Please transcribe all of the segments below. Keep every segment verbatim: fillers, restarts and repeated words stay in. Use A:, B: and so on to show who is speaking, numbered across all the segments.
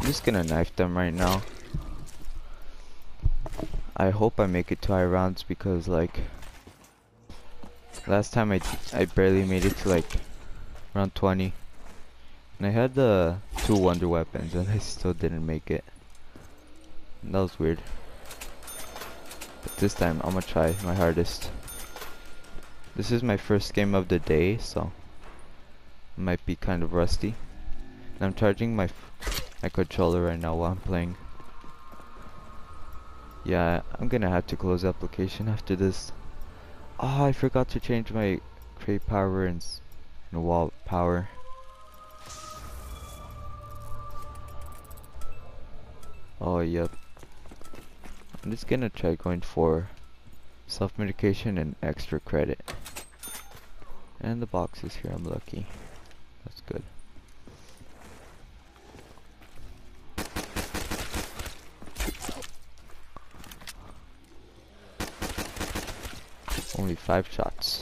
A: just gonna knife them right now. I hope I make it to high rounds because like last time I I barely made it to like round twenty, and I had the two wonder weapons and I still didn't make it. And that was weird. But this time I'm gonna try my hardest. This is my first game of the day, so it might be kind of rusty. And I'm charging my my controller right now while I'm playing. Yeah, I'm gonna have to close the application after this. Oh, I forgot to change my crate power and, s- and wall power. Oh, yep. I'm just gonna try going for self-medication and extra credit. And the box is here, I'm lucky. That's good. Only five shots.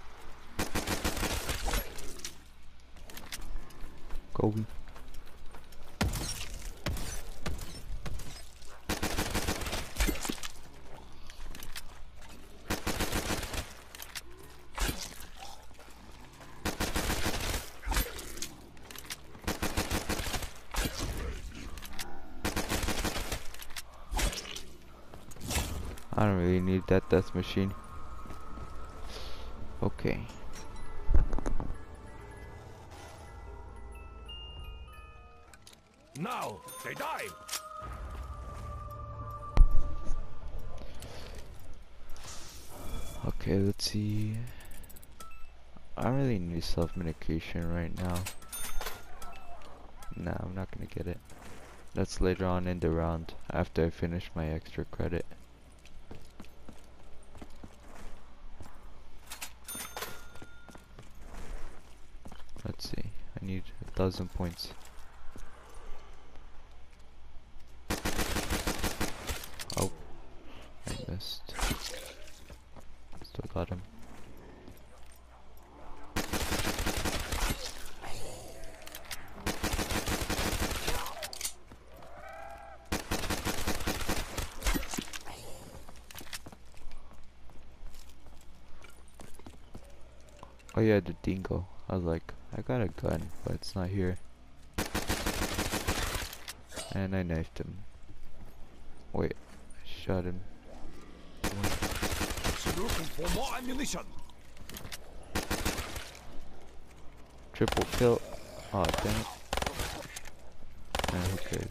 A: Kobe. I don't really need that death machine. Okay.
B: Now they die.
A: Okay, let's see. I don't really need self-medication right now. Nah, I'm not gonna get it. That's later on in the round after I finish my extra credit. Let's see. I need a thousand points. Oh, I missed. Still got him. Oh yeah, the dingo. I was like, I got a gun, but it's not here. And I knifed him. Wait, I shot him.
B: Looking for more ammunition.
A: Triple kill. Oh damn it. Nah, who cares?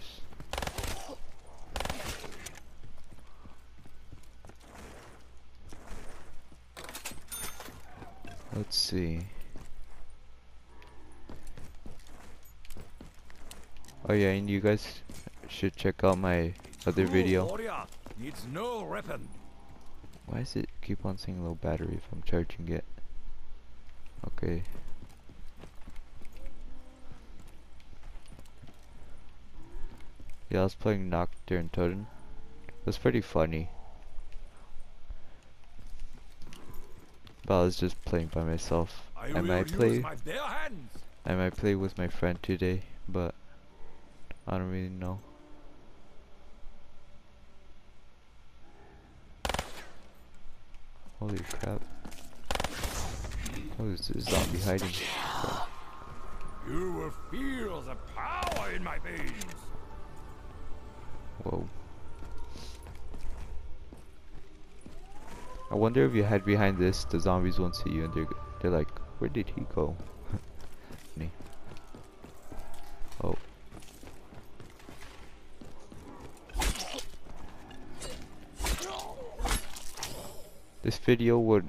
A: Let's see. Oh yeah, and you guys should check out my other video.
B: Warrior needs no weapon.
A: Why does it keep on saying low battery if I'm charging it? Okay. Yeah, I was playing Nocturne Totem. It was pretty funny. But I was just playing by myself.
B: I,
A: I
B: will
A: might
B: use
A: play
B: my bare hands.
A: I might play with my friend today, but I don't really know. Holy crap. Oh, is this zombie hiding? Crap.
B: You will feel the power in my veins.
A: Whoa. I wonder if you hide behind this, the zombies won't see you and they're, they're like, where did he go? Me. Oh. This video would...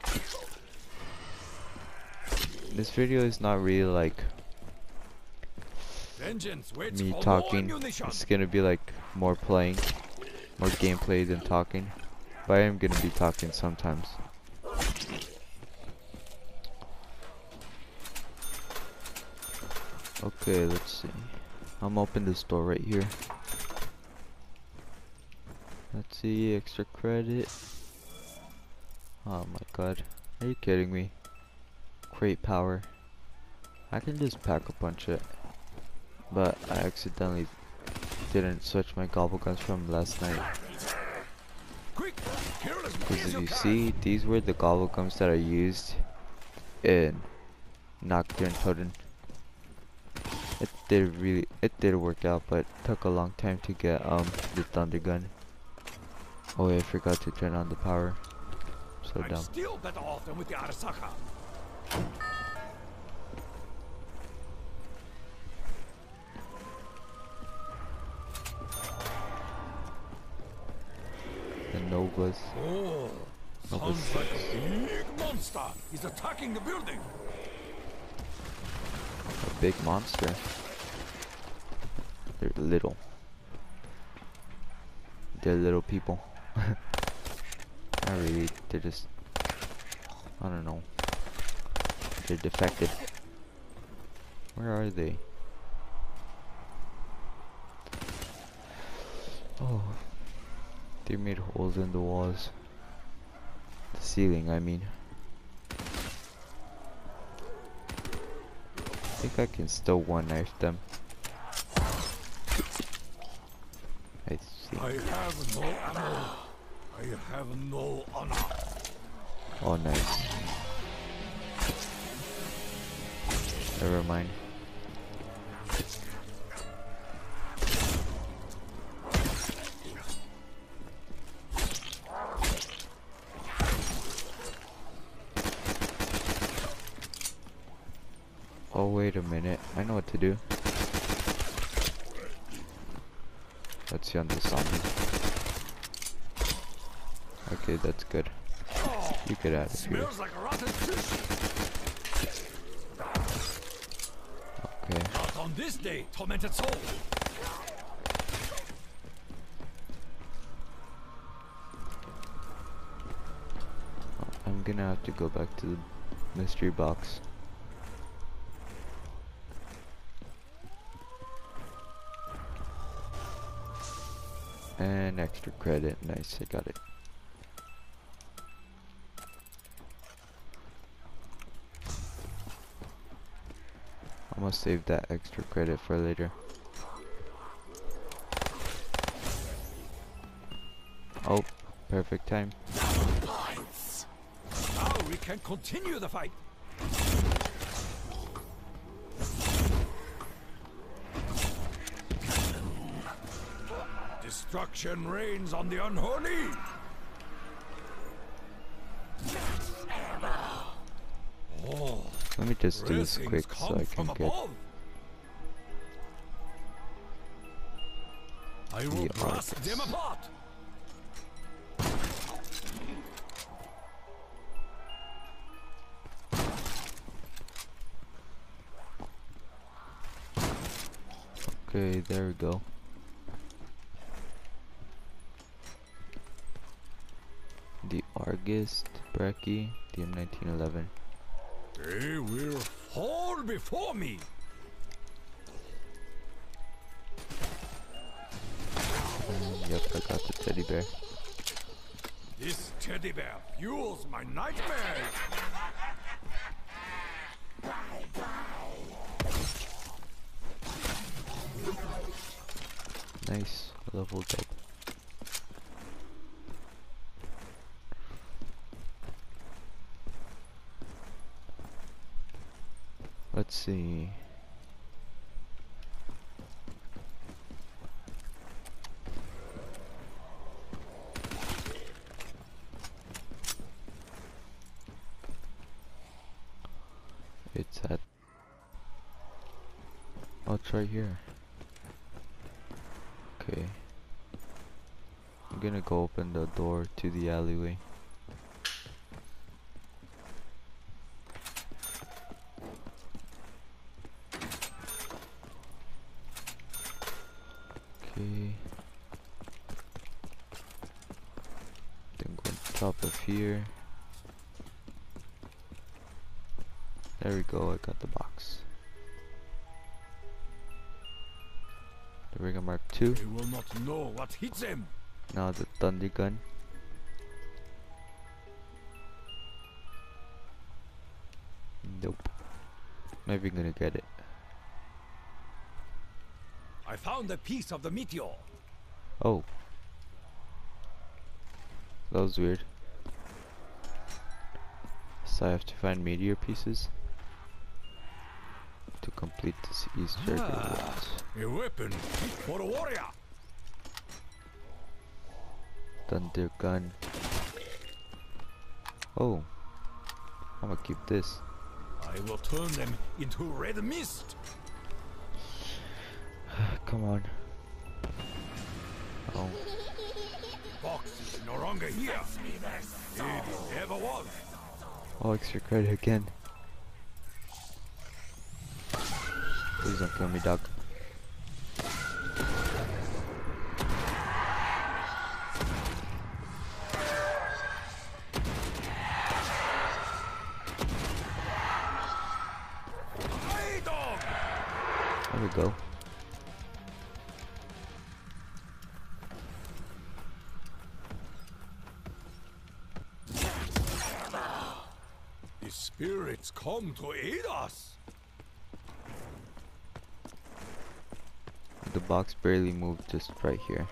A: This video is not really like
B: Vengeance waits
A: me
B: for
A: talking.
B: more ammunition.
A: It's gonna be like more playing, more gameplay than talking. But I am gonna be talking sometimes. Okay, let's see. I'm open this door right here. Let's see, extra credit. Oh my god. Are you kidding me? Crate power. I can just pack a punch it. But I accidentally didn't switch my gobble guns from last night.
B: Quick, careless,
A: Because
B: raise
A: if
B: your
A: you
B: gun.
A: see, these were the gobble gums that I used in Nocturne Totem. It did really, it did work out, but took a long time to get um the thunder gun. Oh, I forgot to turn on the power. So
B: I'm
A: dumb.
B: still better off than with the Arasaka.
A: The Novas.
B: Oh,
A: Nova
B: sounds like
A: six.
B: a big monster. He's attacking the building.
A: A big monster. They're little. They're little people. Not really. They're just, I don't know. They're defective. Where are they? Oh. They made holes in the walls. The ceiling, I mean. I think I can still one knife them. I see.
B: I have no ammo. I have no honor.
A: Oh, nice. Never mind. Oh, wait a minute. I know what to do. Let's see on the zombie. Okay, that's good. You get out of here.
B: Smells like rotten fish.
A: Okay.
B: Not on this day, tormented soul.
A: I'm gonna have to go back to the mystery box. And extra credit. Nice, I got it. I'm gonna save that extra credit for later. Oh, perfect time.
B: Now we can continue the fight. Destruction reigns on the unholy. Oh,
A: Let me just do this
B: blessings
A: quick so
B: come
A: I
B: from
A: can get
B: above. I will
A: the
B: blast
A: Argus.
B: them apart.
A: Okay, there we go. The Argus, Brecci, the M nineteen eleven.
B: They will fall before me.
A: Mm, yep, I got the teddy bear.
B: This teddy bear fuels my nightmares.
A: Nice, leveled up. Let's see. It's at. Oh, it's right here. Okay. I'm gonna go open the door to the alleyway. Okay. Then go on top of here. There we go, I got the box. The Rigger Mark two.
B: They will not know what hits them.
A: Now the Thunder Gun. Nope. Not even gonna get it.
B: I found a piece of the meteor.
A: Oh. That was weird. So I have to find meteor pieces to complete this Easter egg.
B: Ah, a weapon fit for a warrior.
A: Thunder gun. Oh. I'm gonna keep this.
B: I will turn them into red mist.
A: Come on. Oh.
B: Box is no longer here. It never was.
A: Oh, extra credit again. Please don't kill me, dog.
B: Hey, dog!
A: There we go.
B: The spirits come to aid us.
A: The box barely moved just right here.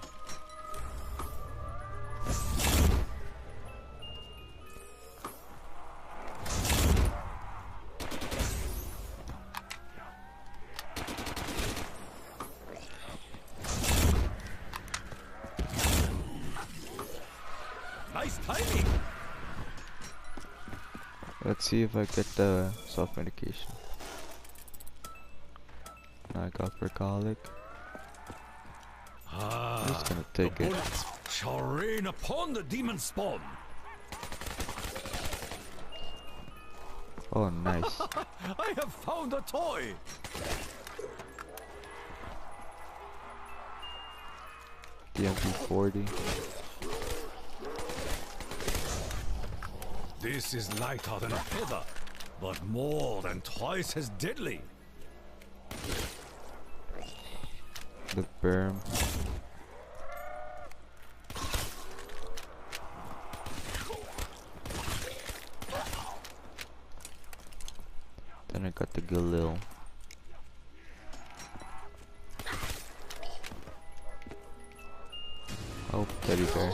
B: Nice timing.
A: Let's see if I get the soft medication. I got Percolic. I'm just gonna take
B: the
A: it.
B: bullets shall rain upon the demon spawn.
A: Oh, nice.
B: I have found a toy.
A: The M P forty.
B: This is lighter than a feather, but more than twice as deadly.
A: The berm. Then I got the Galil. Oh, teddy bear.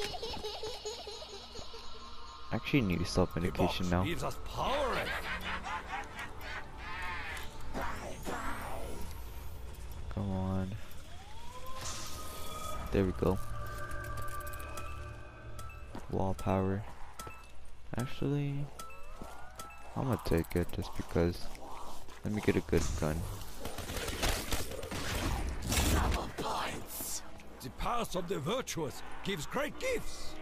A: Actually need self medication now.
B: Gives us power.
A: Come on. There we go. Wall power. Actually, I'm gonna take it just because. Let me get a good gun.
B: The path of the virtuous gives great gifts.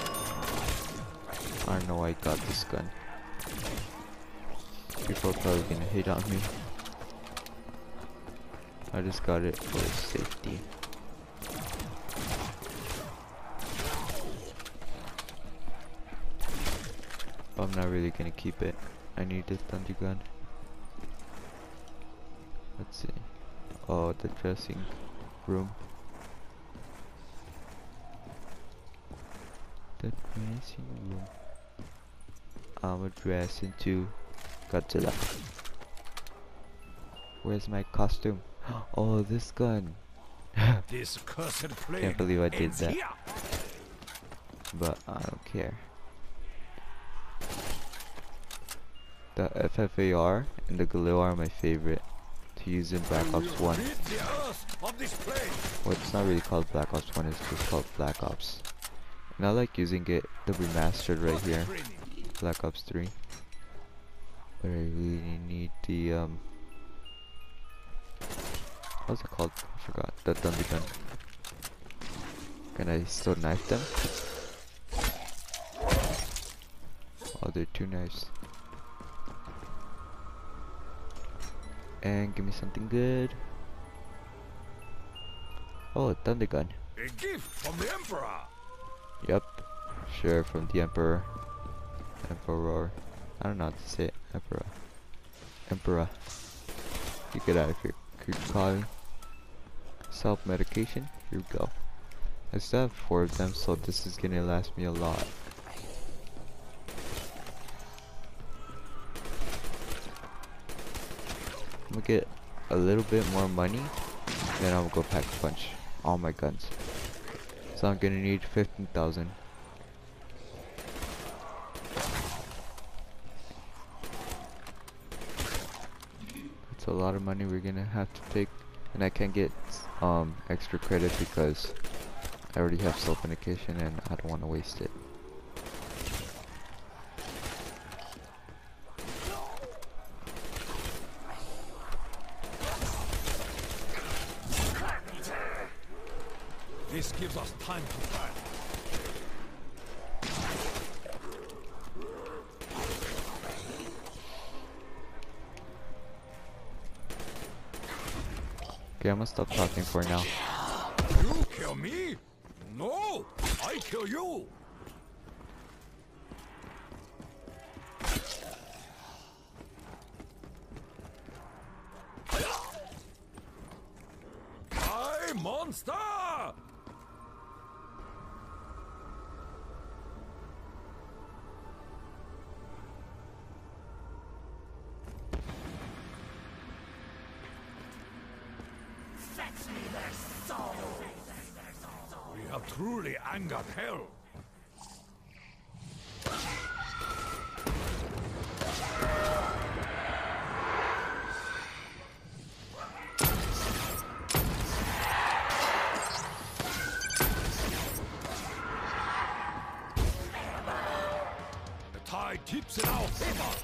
A: I don't know why I got this gun. People are probably gonna hate on me. I just got it for safety. But I'm not really gonna keep it. I need this thunder gun. Let's see. Oh, the dressing room. The dressing room. I'm a dress into Godzilla. Where's my costume? Oh, this gun.
B: This cursed plague
A: Can't believe I did
B: ends
A: that.
B: here.
A: But I don't care. The F F A R and the Galil are my favorite to use in Black Ops one.
B: Rid the earth of this plague.
A: Well, it's not really called Black Ops one, it's just called Black Ops. And I like using it, the remastered right here, Black Ops three. But I really need the, um... what's it called? I forgot. The thunder gun. Can I still knife them? Oh, they're two knives. And give me something good. Oh, a thunder gun.
B: A gift from the Emperor.
A: Yep. Sure, from the Emperor. Emperor. I don't know how to say it. Emperor. Emperor. You get out of here. Keep calling. Self-medication. Here we go. I still have four of them, so this is gonna last me a lot. I'm gonna get a little bit more money Then I'll go pack a punch all my guns. So I'm gonna need fifteen thousand. That's a lot of money we're gonna have to take, and I can't get um extra credit because I already have self-indication and I don't want to waste it.
B: This gives us time to plan.
A: Okay, I'm gonna stop talking for now.
B: You kill me? No, I kill you. I monster! We have truly angered hell. The tide tips in our favor.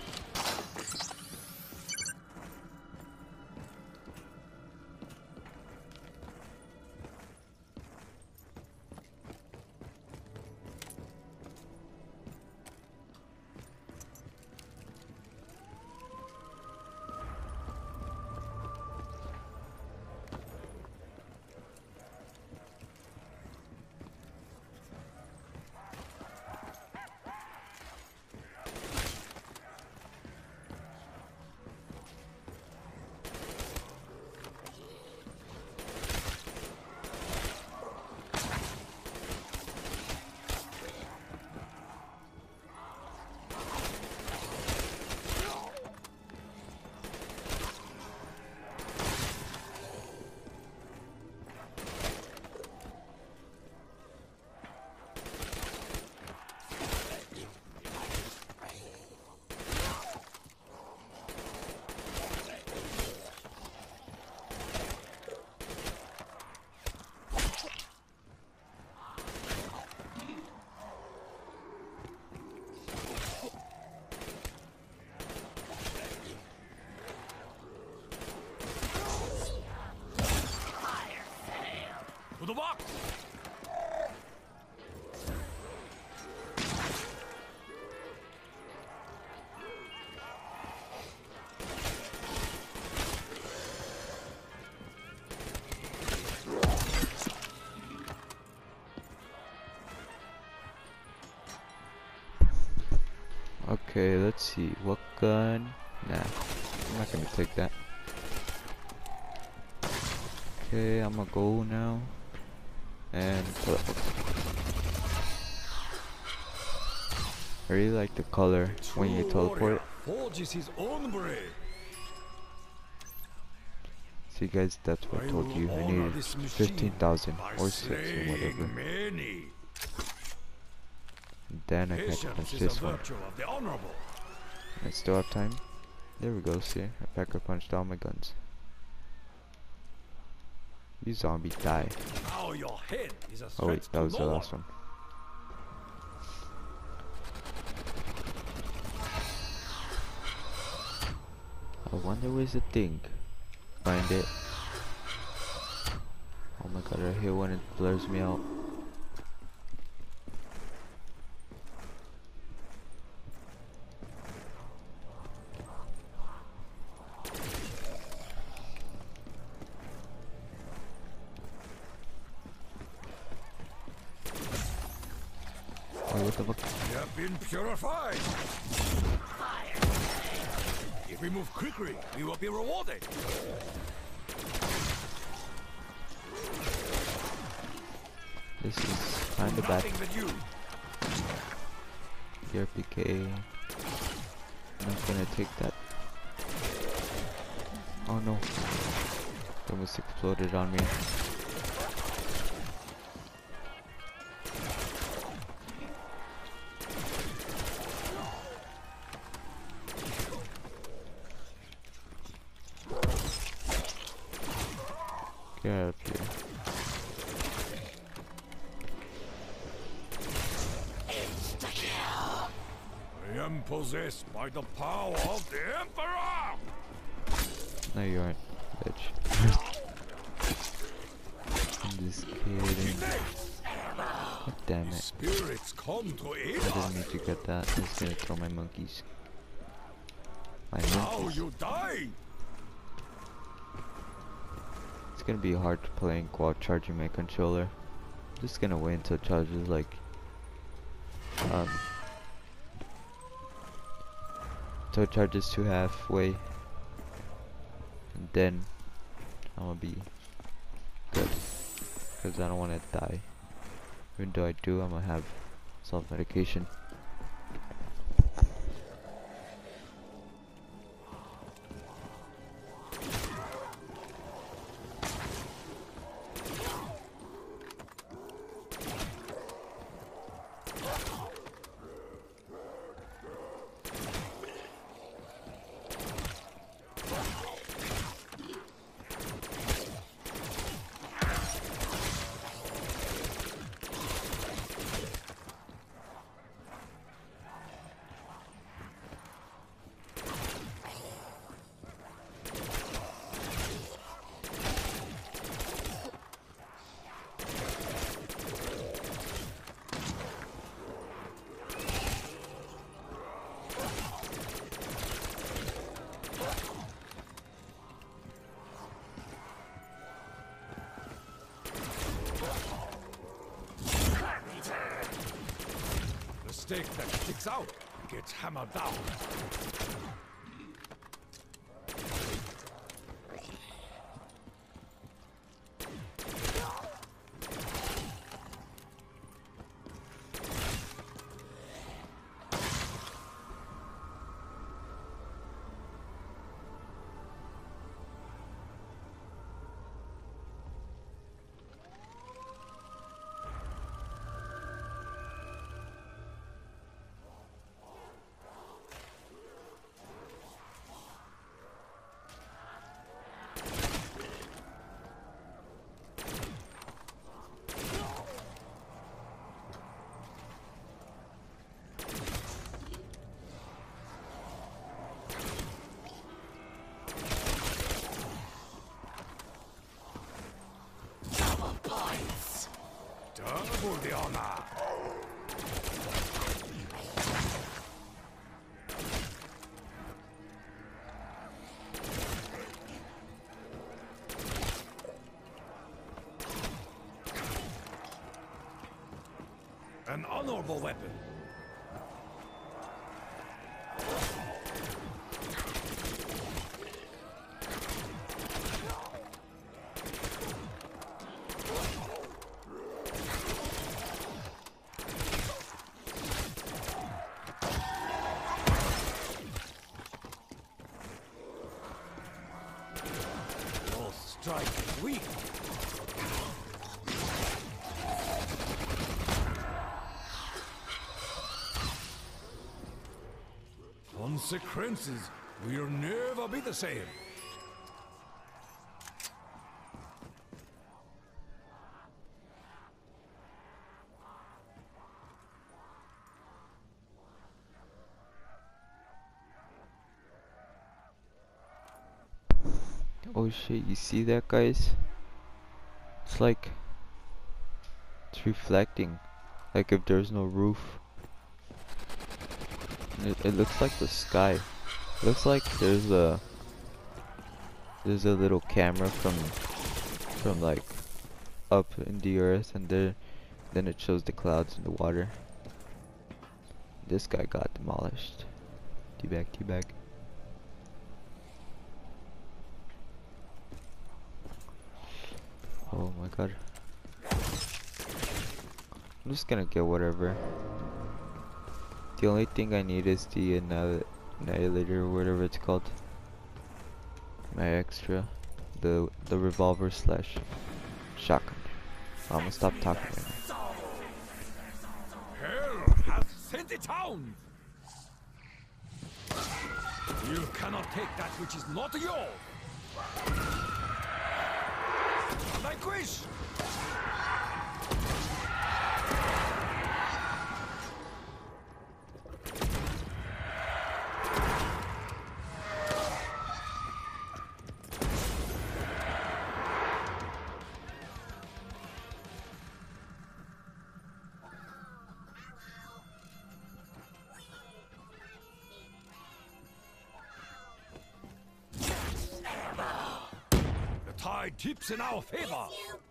B: To the box!
A: Okay, let's see. What gun? Nah, I'm not gonna take that. Okay, I'm gonna go now. And teleport. I really like the color when you teleport.
B: Forges his own brave.
A: See guys, that's what I told you. I needed fifteen thousand or six or whatever.
B: Many.
A: Then I can punch this one.
B: Of the honorable.
A: I still have time. There we go, see? I packer punched all my guns. You zombie die.
B: Now your head is a
A: Oh wait, that was
B: no
A: the
B: one.
A: last one. I wonder where's the thing. Find it. Oh my god, I hate when it blurs me out. Oh, what the fuck?
B: We have been purified. If we move quickly, we will be rewarded.
A: This is kinda bad.
B: Nothing but you.
A: Here, P K. I'm not gonna take that. Oh no. It almost exploded on me. Get out of here.
B: I am possessed by the power of the Emperor!
A: No, you aren't, bitch. I'm just kidding. God damn it.
B: Spirits come to aid
A: I
B: us.
A: didn't need to get that. I'm just gonna throw my monkeys. My
B: Now
A: monkeys.
B: you die!
A: It's gonna be hard playing while charging my controller. I'm just gonna wait until it charges like um until it charges to halfway, and then I'm gonna be good, because I don't want to die. Even though I do, I'm gonna have self-medication.
B: The stake that sticks out gets hammered down. Double the honor. An honorable weapon. Your strike is weak. Consequences will never be the same.
A: Oh shit, you see that, guys? It's like it's reflecting, like if there's no roof. It, it looks like the sky. It looks like there's a there's a little camera from from like up in the earth, and there then it shows the clouds in the water. This guy got demolished. Teabag, teabag. Oh my god. I'm just gonna get whatever. The only thing I need is the annihil annihilator or whatever it's called. My extra. the the revolver slash shotgun. I'm gonna stop talking right now.
B: Hell hath sent it down. You cannot take that which is not yours. Vanquish. Tide tips in our favor.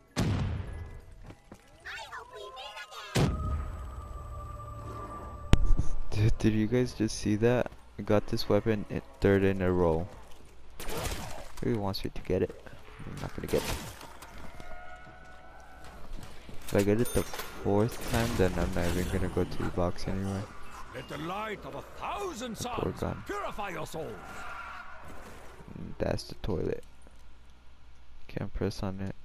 A: Dude, did you guys just see that? I got this weapon at third in a row. Who wants me to get it? I'm not gonna get it. If I get it the fourth time, then I'm not even gonna go to the box anymore.
B: Let the light of a thousand
A: We're
B: suns
A: gone.
B: purify your souls.
A: And that's the toilet. Can't press on it.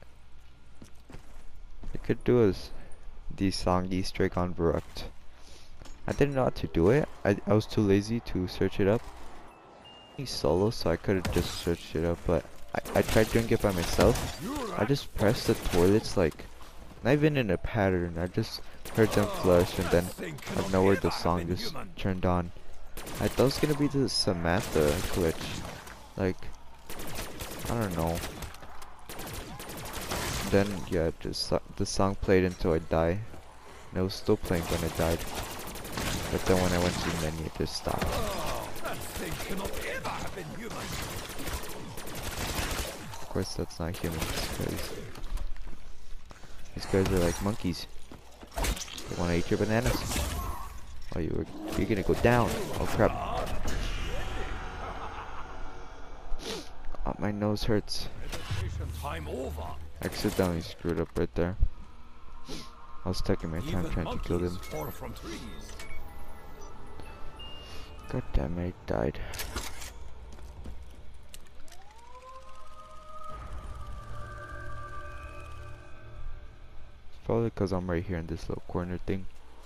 A: I could do is the song Easter egg on Verruct. I didn't know how to do it. I, I was too lazy to search it up. He's solo, so I could have just searched it up, but I, I tried doing it by myself. I just pressed the toilets like, not even in a pattern. I just heard them flush, and then out of nowhere the song just turned on. I thought it was gonna be the Samantha glitch. Like, I don't know. Then yeah, just so the song played until I died. And it was still playing when I died. But then when I went to the menu, it just stopped.
B: Oh, that thing cannot ever have been human.
A: Of course, that's not humans, because these guys are like monkeys. They want to eat your bananas. Oh, you were you're gonna go down. Oh crap! Oh, my nose hurts.
B: Meditation time over.
A: Accidentally screwed up right there. I was taking my time
B: Even
A: trying to kill them.
B: monkeys fall from trees.
A: God damn it, I died. It's probably because I'm right here in this little corner thing.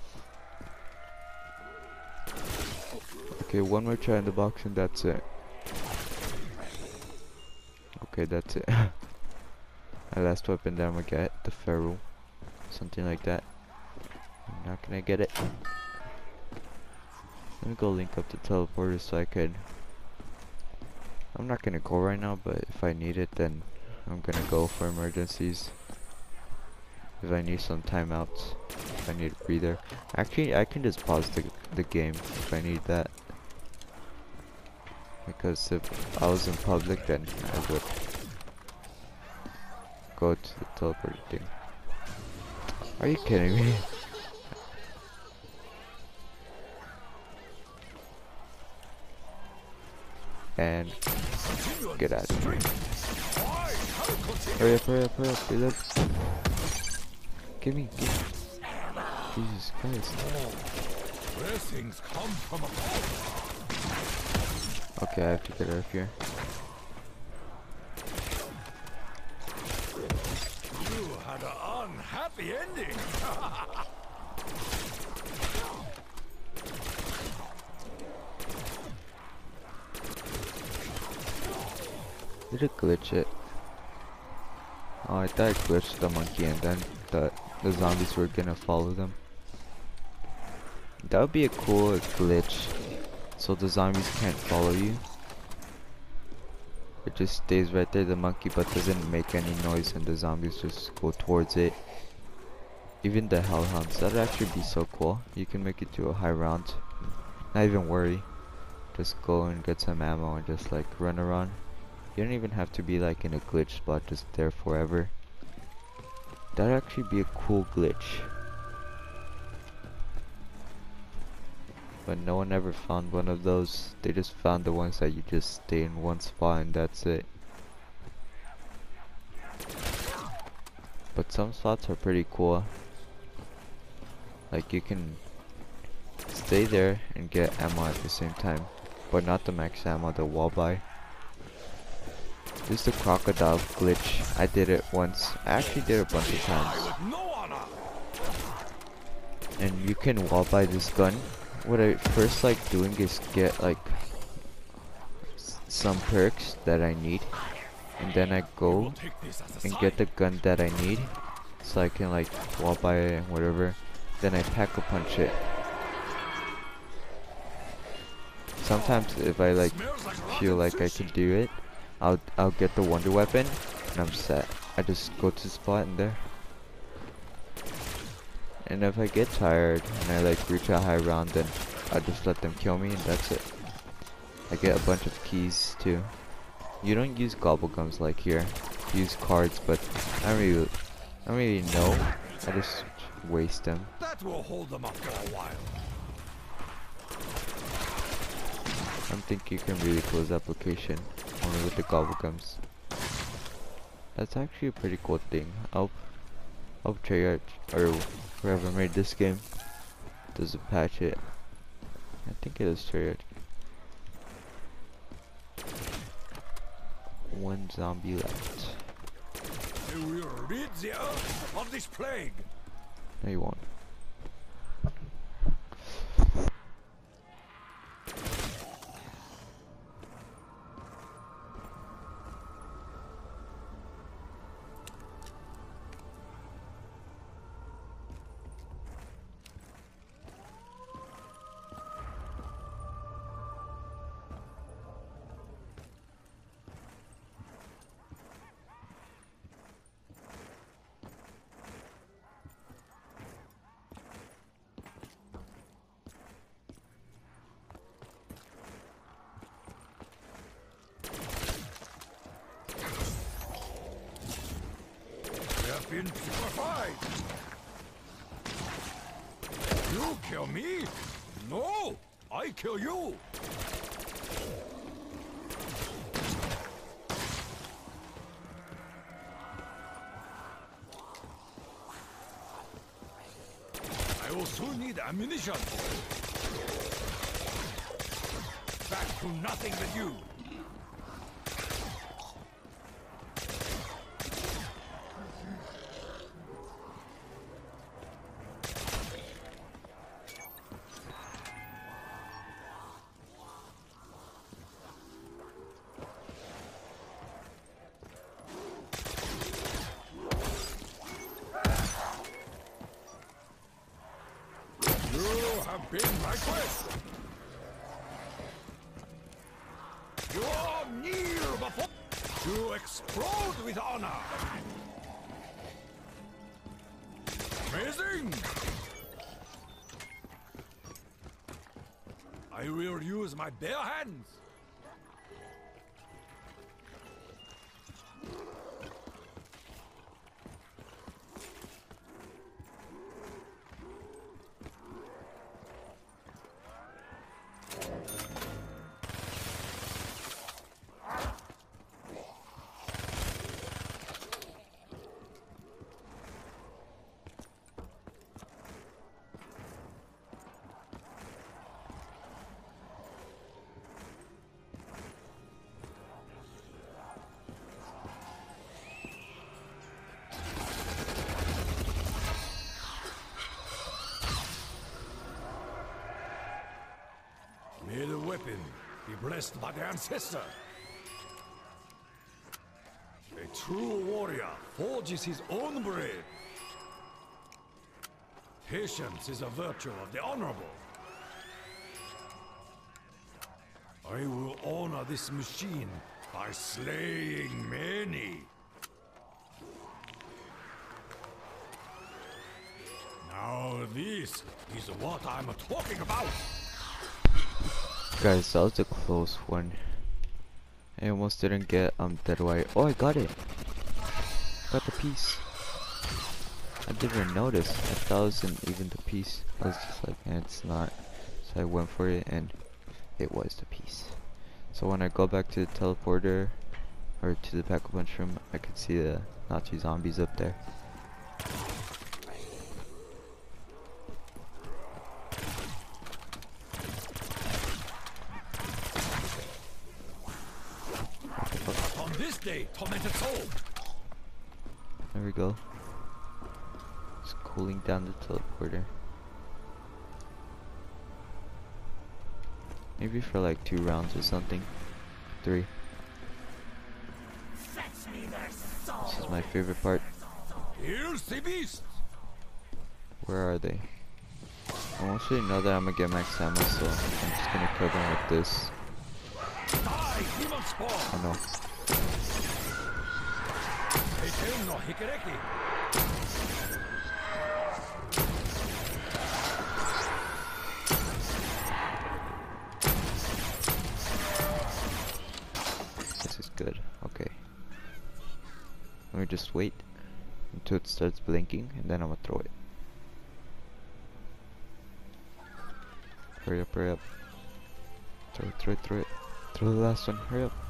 A: Okay, one more try in the box and that's it. Okay, that's it. My last weapon that I'm gonna get, the Feral. Something like that. I'm not gonna get it. Let me go link up the teleporter so I could. I'm not gonna go right now, but if I need it, then I'm gonna go for emergencies. If I need some timeouts, if I need a breather. Actually, I can just pause the, the game if I need that. Because if I was in public, then I would go to the teleporter thing. Are you kidding me? And get out of here. Hurry up, hurry up, hurry up, reload. Give me, give me. Jesus Christ.
B: Blessings come from above.
A: Okay, I have to get out of here.
B: You had an unhappy ending.
A: Did it glitch it? Oh, I thought it glitched the monkey and then the, the zombies were gonna follow them. That would be a cool glitch. So the zombies can't follow you. It just stays right there, the monkey, but doesn't make any noise and the zombies just go towards it. Even the hellhounds, that'd actually be so cool. You can make it to a high round. Not even worry. Just go and get some ammo and just like run around. You don't even have to be like in a glitch spot, just there forever. That'd actually be a cool glitch. But no one ever found one of those. They just found the ones that you just stay in one spot and that's it. But some spots are pretty cool. Like you can stay there and get ammo at the same time. But not the max ammo, the wall buy. This is the crocodile glitch. I did it once. I actually did it a bunch of times. And you can wall buy this gun. What I first like doing is get like s some perks that I need, and then I go and get the gun that I need, so I can like wall buy it and whatever. Then I pack a punch it. Sometimes if I like feel like I could do it, I'll I'll get the wonder weapon and I'm set. I just go to the spot and there. And if I get tired and I like reach a high round, then I just let them kill me and that's it. I get a bunch of keys too. You don't use gobblegums like here. You use cards, but I don't really, I don't really know. I just waste them.
B: That will hold them up for a while.
A: I don't think you can really close the application only with the gobblegums. That's actually a pretty cool thing. I'll, I'll Treyarch or whoever made this game doesn't patch it. I think it is Treyarch. One zombie left.
B: I will rid the earth of this plague.
A: No, you won't.
B: Been purified. You kill me? No, I kill you. I will soon need ammunition. Back to nothing with you. Been my quest. You are near before to explode with honor. Amazing. I will use my bare hands. May the weapon be blessed by the ancestor. A true warrior forges his own blade. Patience is a virtue of the honorable. I will honor this machine by slaying many. Now this is what I'm talking about.
A: Guys, that was a close one. I almost didn't get um dead white. Oh, I got it. Got the piece. I didn't even notice. I thought it wasn't even the piece. I was just like, eh, it's not. So I went for it and it was the piece. So when I go back to the teleporter or to the pack-a-punch room, I can see the Nazi zombies up there.
B: On this day, away, tormented soul!
A: There we go. It's cooling down the teleporter. Maybe for like two rounds or something. Three. This is my favorite part.
B: Here's the beast!
A: Where are they? I want you to know that I'm gonna get max ammo, so I'm just gonna cover them with this.
B: Die, demon spawn!
A: I know.
B: Eiten no Hikereki!
A: This is good. Okay. Let me just wait until it starts blinking, and then I'm gonna throw it. Hurry up, hurry up. Throw it, throw it, throw it. Throw the last one, hurry up.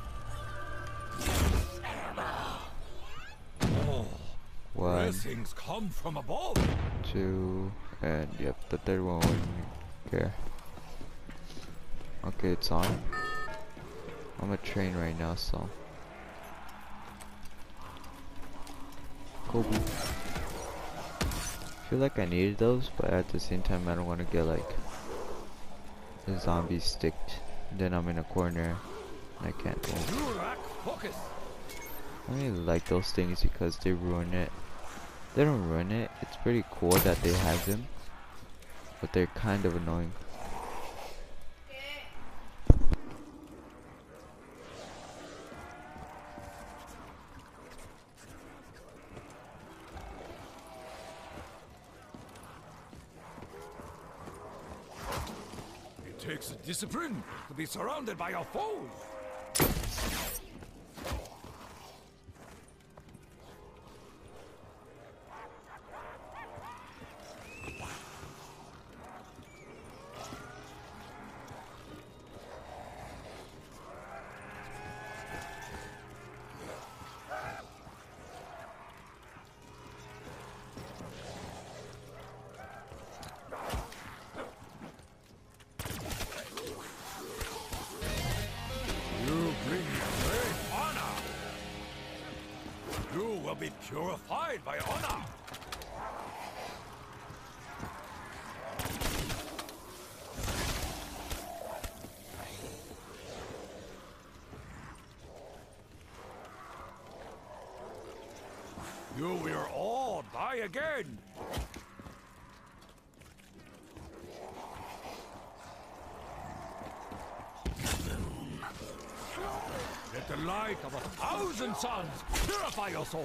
B: Oh,
A: One,
B: blessings come from above!
A: two, and yep, the third one wouldn't care. Okay, it's on. I'm a train right now, so. Kobe. I feel like I needed those, but at the same time, I don't want to get like the zombies sticked. Then I'm in a corner and I can't move.
B: You lack focus!
A: I really like those things because they ruin it. They don't ruin it. It's pretty cool that they have them, but they're kind of annoying.
B: It takes a discipline to be surrounded by your foes! Be purified by honor. You will all die again. Let the light of a thousand suns purify your soul.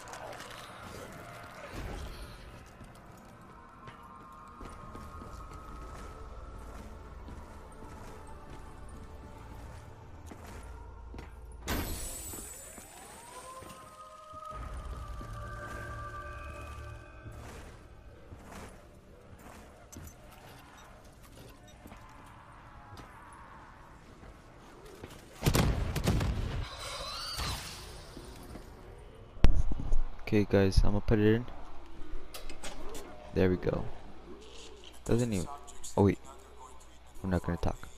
A: Okay guys, I'm gonna put it in. There we go. Doesn't even... Oh wait, I'm not gonna talk.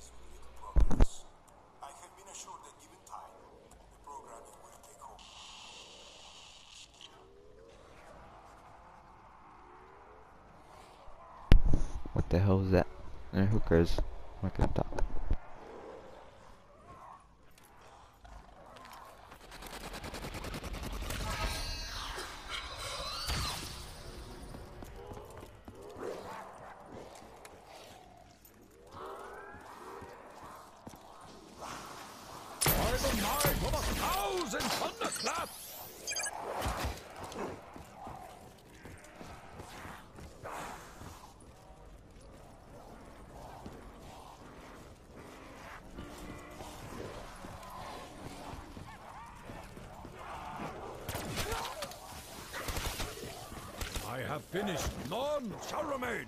A: What the hell is that? Eh, who cares? I'm not gonna talk.
B: By the might of a thousand thunderclaps! I have finished. None shall remain.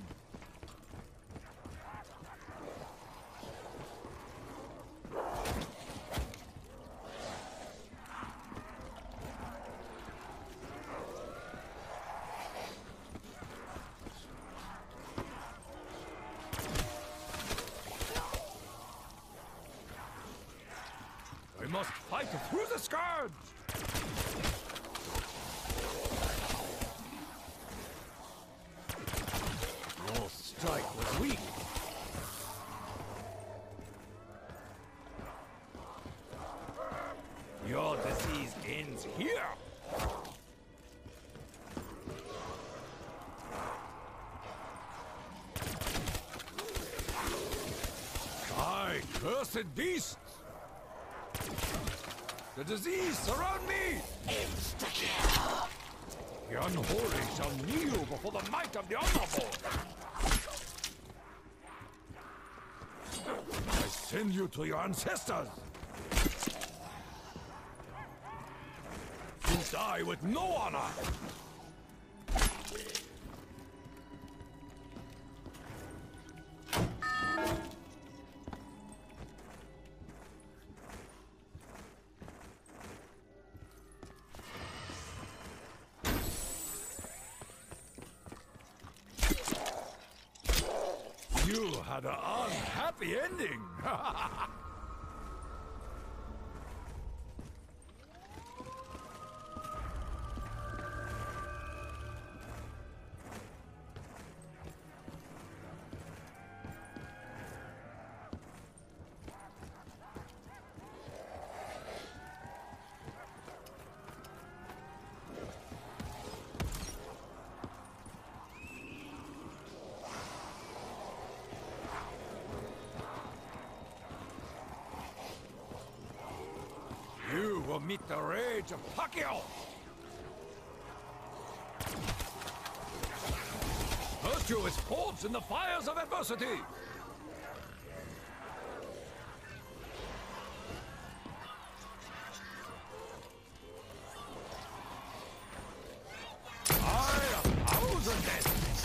B: I must fight through the scourge! Your strike was weak. Your disease ends here. Die, cursed beasts! The disease surround me! Insta-kill! The unholy shall kneel before the might of the honorable! I send you to your ancestors! You die with no honor! You had an unhappy ending! You will meet the rage of Pacquiao! Virtue is forged in the fires of adversity! I a thousand deaths!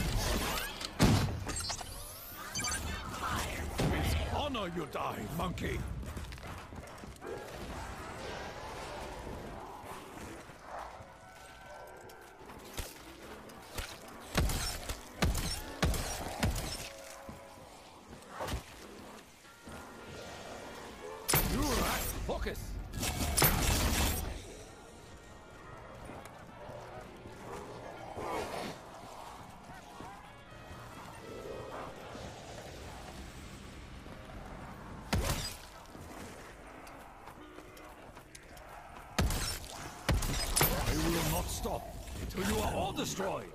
B: With honor you die, monkey! Focus! I will not stop until you are all destroyed!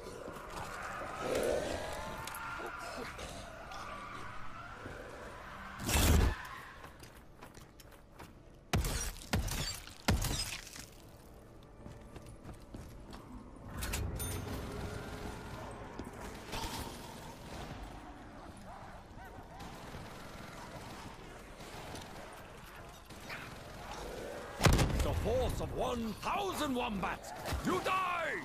B: The force of one thousand wombats! You died!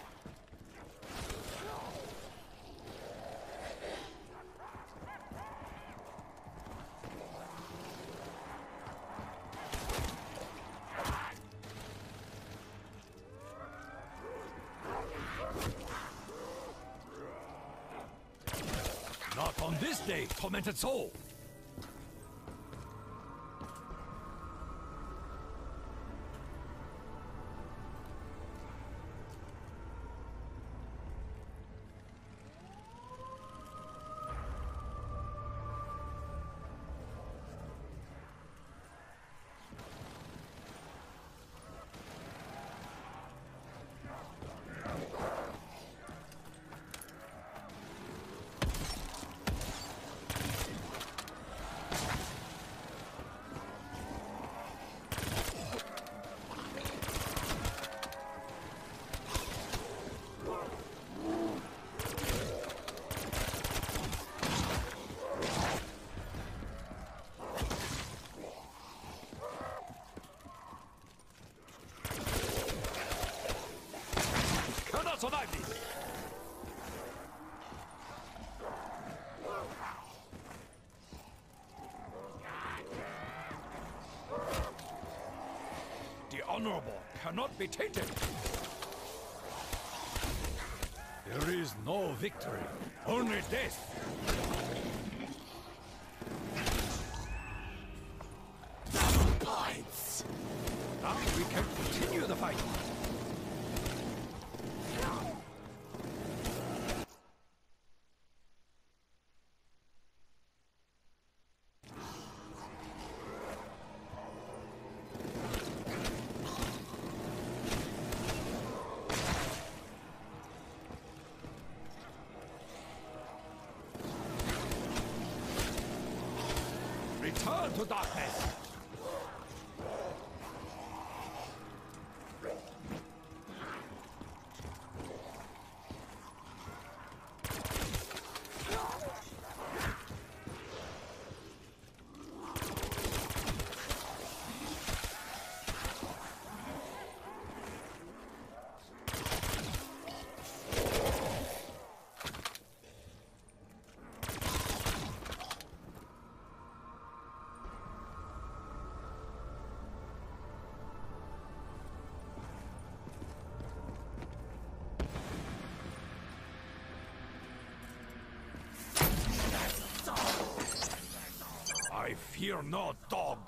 B: Not on this day, tormented soul! Cannot survive this! The honorable cannot be tainted! There is no victory, only death! Double points! Now we can continue the fight. Return to darkness! I fear no dog.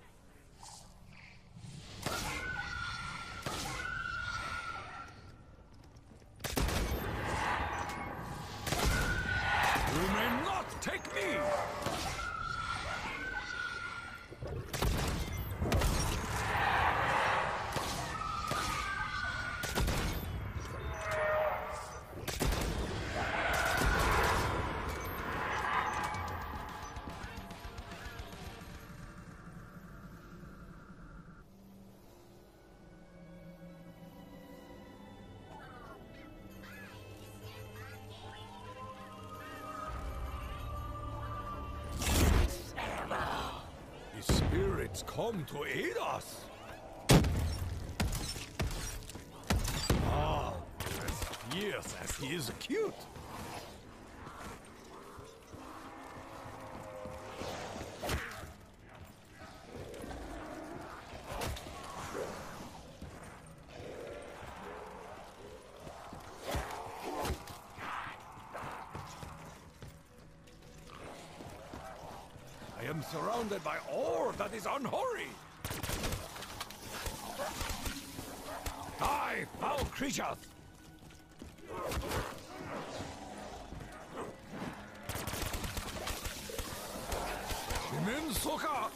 B: You may not take me! Spirits come to aid us. Ah, as fierce as he is cute. I am surrounded by ore that is unholy. Die, foul creatures! Shimen Soka!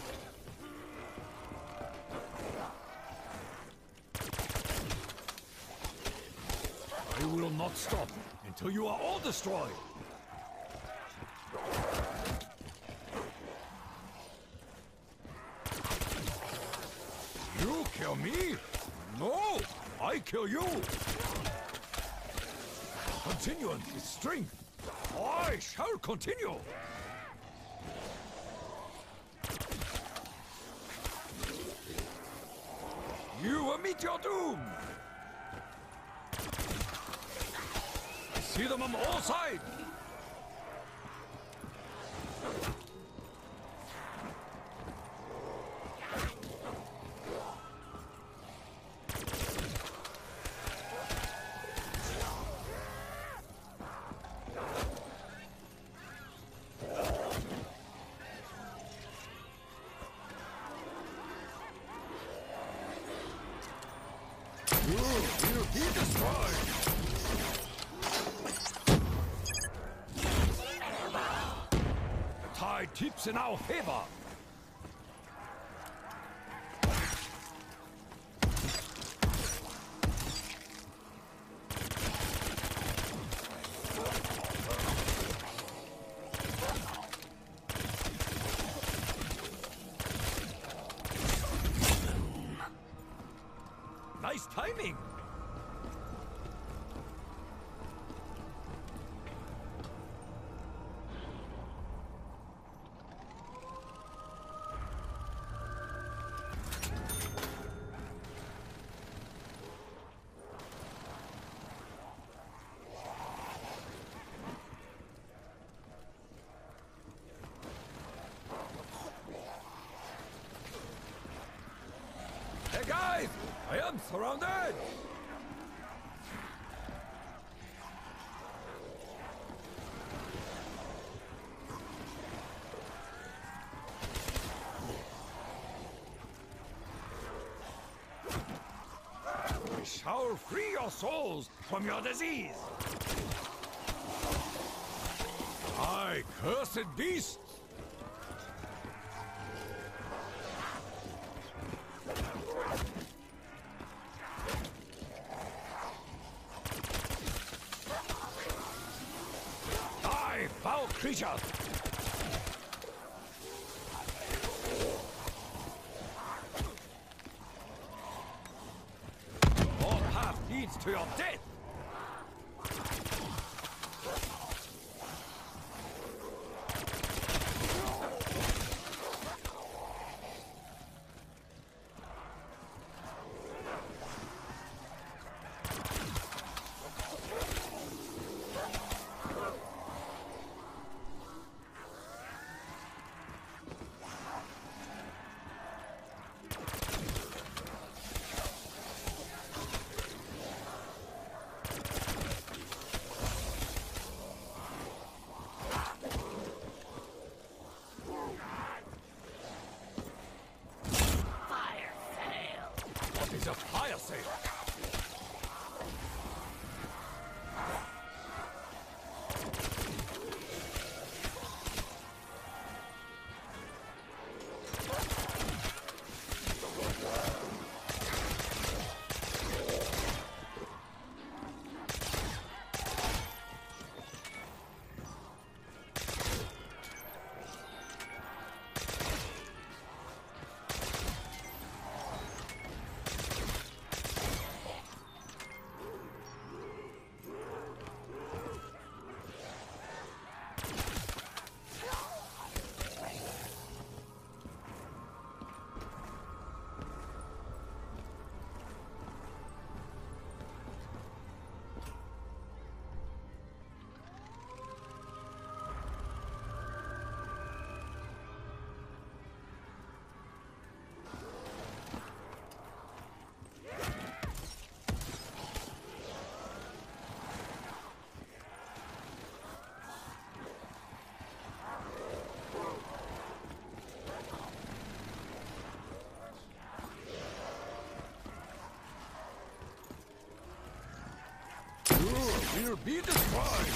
B: I will not stop until you are all destroyed. You kill me? No! I kill you! Continuance is strength. I shall continue! You will meet your doom! I see them on all sides! You will be destroyed! The tide tips in our favor! Nice timing! Hey guys! I am surrounded! tower free your souls from your disease. I, cursed beast! Die, foul creature! Your path leads to your death! A fire sale! You will be destroyed!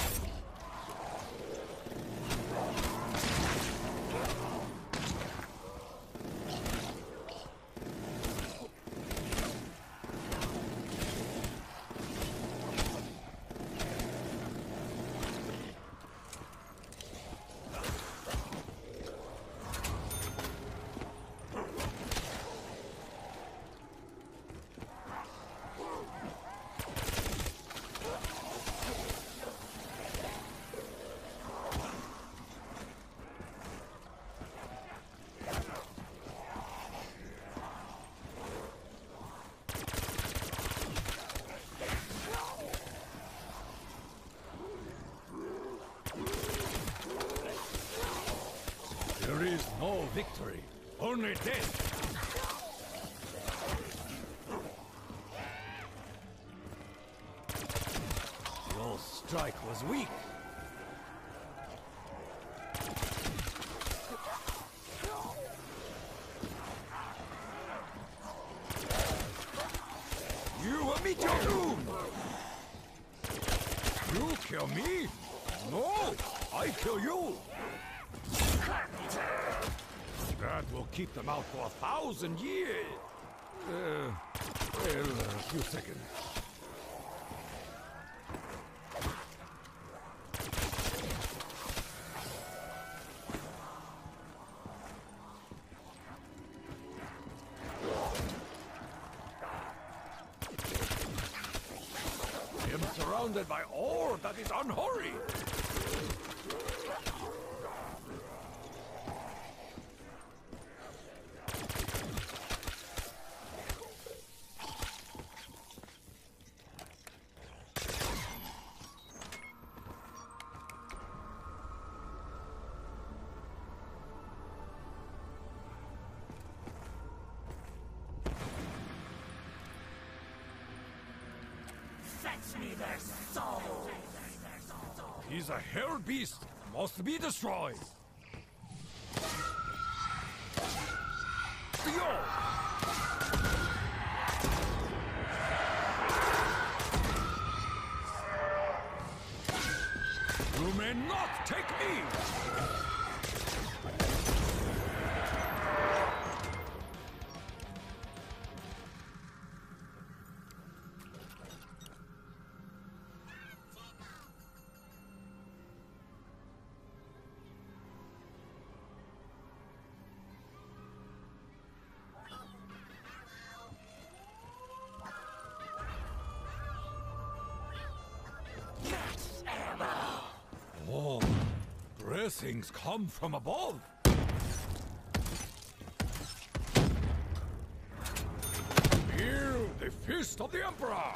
B: There is no victory, only death. Your strike was weak. You will meet your doom! You kill me? No, I kill you! That will keep them out for a thousand years. Uh, well, a few seconds. I am surrounded by ore that is unholy.
C: Fetch me their souls!
B: He's a hell beast, must be destroyed. Yo! You may not take me! Oh, blessings come from above. Here, the fist of the Emperor.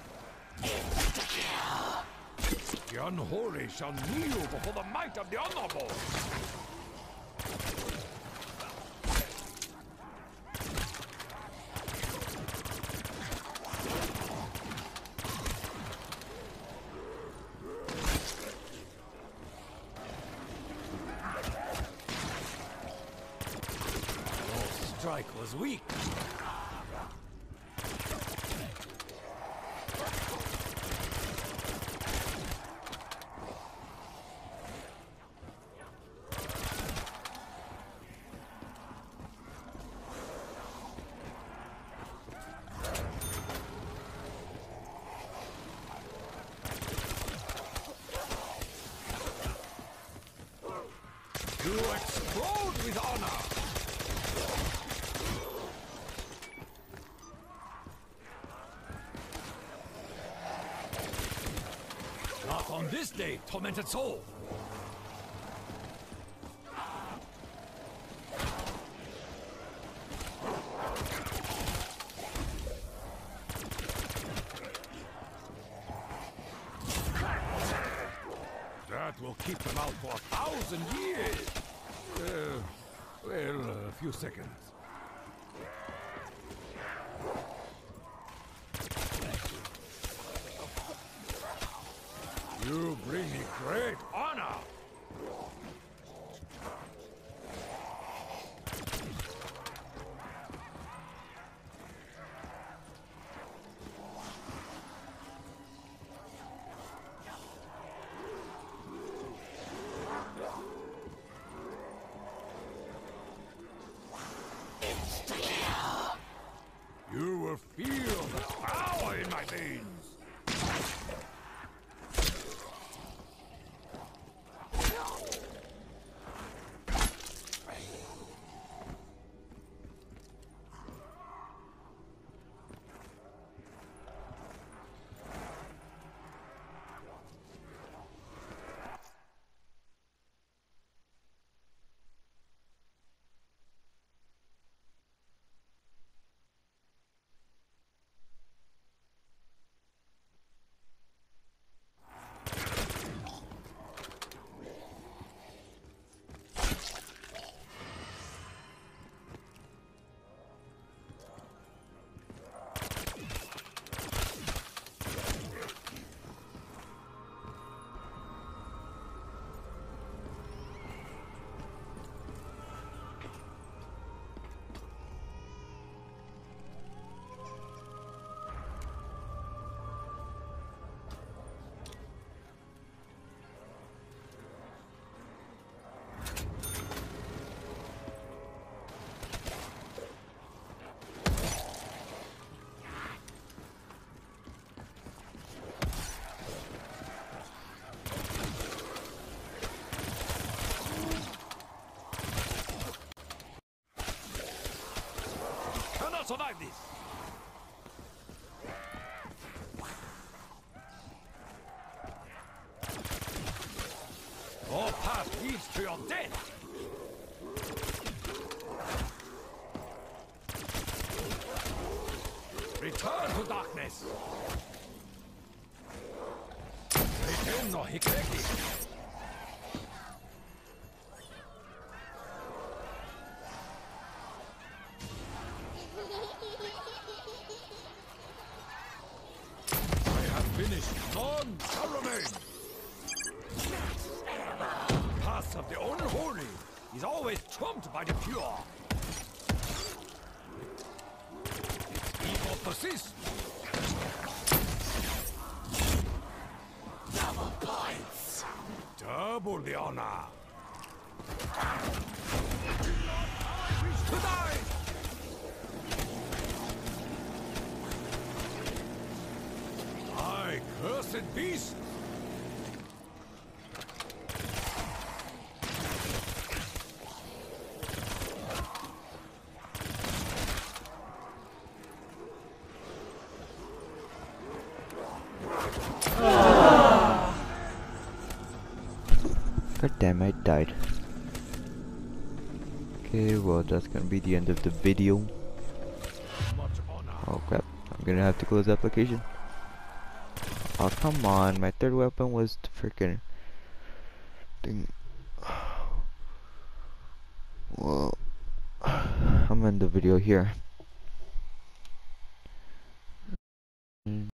B: The unholy shall kneel before the might of the honorable. Strike was weak. You explode with honor. Not on this day, tormented soul! That will keep them out for a thousand years! Uh, well, a few seconds. You bring me great honor! You will feel the power in my veins! Survive this! Your path leads to your death! Return to darkness! Return no Hikeki! Finished. None shall remain. The path of the unholy is always trumped by the pure. Evil persists. Double points. Double the honor. I wish to die. I cursed beast.
A: God damn, I died. Okay, well that's gonna be the end of the video.
B: Much honor.
A: Oh crap, I'm gonna have to close the application. Oh come on, my third weapon was the freaking thing. Well, I'm gonna end the video here.